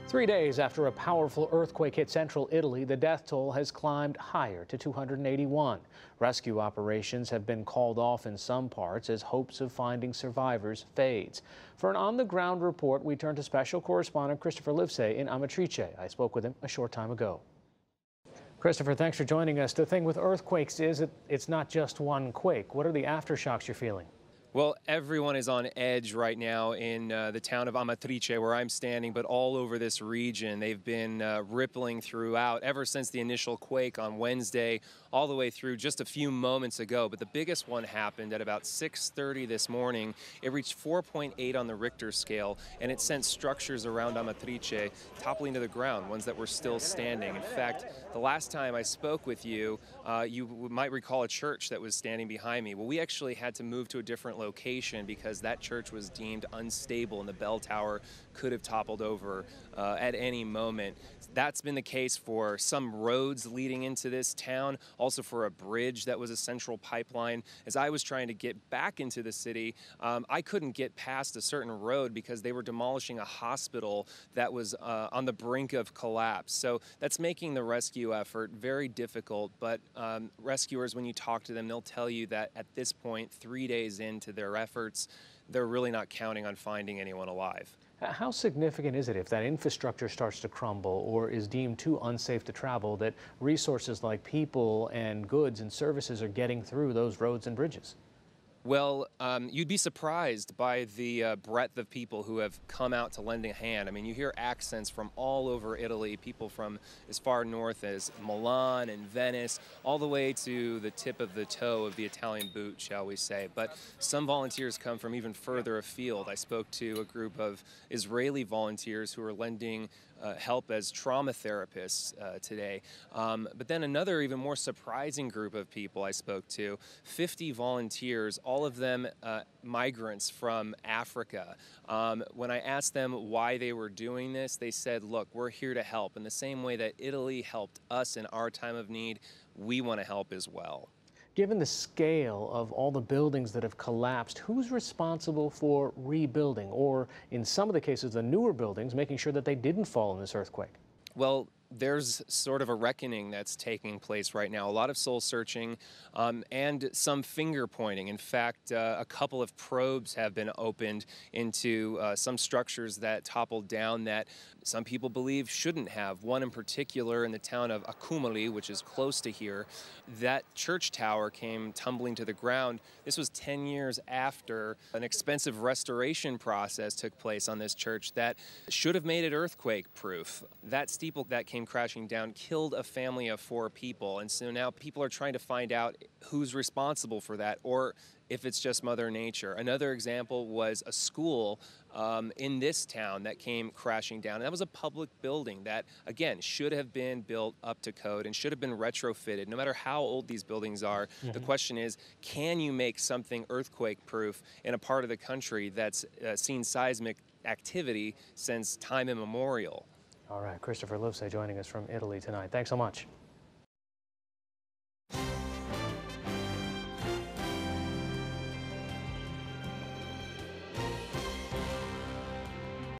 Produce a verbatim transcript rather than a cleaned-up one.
Three days after a powerful earthquake hit central Italy, the death toll has climbed higher to two hundred eighty-one. Rescue operations have been called off in some parts as hopes of finding survivors fades. For an on-the-ground report, we turn to special correspondent Christopher Livesay in Amatrice. I spoke with him a short time ago. Christopher, thanks for joining us. The thing with earthquakes is it, it's not just one quake. What are the aftershocks you're feeling? Well, everyone is on edge right now in uh, the town of Amatrice, where I'm standing, but all over this region. They've been uh, rippling throughout ever since the initial quake on Wednesday, all the way through just a few moments ago. But the biggest one happened at about six thirty this morning. It reached four point eight on the Richter scale, and it sent structures around Amatrice toppling to the ground, ones that were still standing. In fact, the last time I spoke with you, uh, you might recall a church that was standing behind me. Well, we actually had to move to a different location. location because that church was deemed unstable and the bell tower could have toppled over uh, at any moment. That's been the case for some roads leading into this town, also for a bridge that was a central pipeline. As I was trying to get back into the city, um, I couldn't get past a certain road because they were demolishing a hospital that was uh, on the brink of collapse. So that's making the rescue effort very difficult, but um, rescuers, when you talk to them, they'll tell you that at this point, three days into their efforts, they're really not counting on finding anyone alive. How significant is it if that infrastructure starts to crumble or is deemed too unsafe to travel that resources like people and goods and services are getting through those roads and bridges? Well, um, you'd be surprised by the uh, breadth of people who have come out to lend a hand. I mean, you hear accents from all over Italy, people from as far north as Milan and Venice, all the way to the tip of the toe of the Italian boot, shall we say. But some volunteers come from even further afield. I spoke to a group of Israeli volunteers who are lending uh, help as trauma therapists uh, today. Um, but then another even more surprising group of people I spoke to, fifty volunteers, all all of them uh, migrants from Africa. Um, when I asked them why they were doing this, they said, look, we're here to help. In the same way that Italy helped us in our time of need, we want to help as well. Given the scale of all the buildings that have collapsed, who's responsible for rebuilding, or in some of the cases, the newer buildings, making sure that they didn't fall in this earthquake? Well, there's sort of a reckoning that's taking place right now. A lot of soul searching um, and some finger pointing. In fact, uh, a couple of probes have been opened into uh, some structures that toppled down that some people believe shouldn't have. One in particular in the town of Accumoli, which is close to here. That church tower came tumbling to the ground. This was ten years after an expensive restoration process took place on this church that should have made it earthquake proof. That steeple that came crashing down killed a family of four people, and so now people are trying to find out who's responsible for that, or if it's just Mother Nature. Another example was a school um, in this town that came crashing down, and that was a public building that, again, should have been built up to code and should have been retrofitted. No matter how old these buildings are, mm-hmm. The question is, can you make something earthquake-proof in a part of the country that's uh, seen seismic activity since time immemorial? All right, Christopher Livesay joining us from Italy tonight. Thanks so much.